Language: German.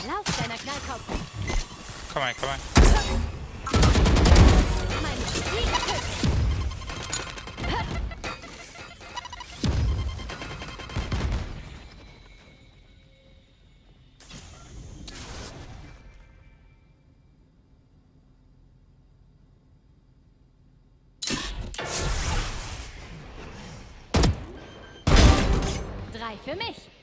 Lauf deiner Knallkopf. Komm mal, komm mal. Mein Siegertipp. 3 für mich.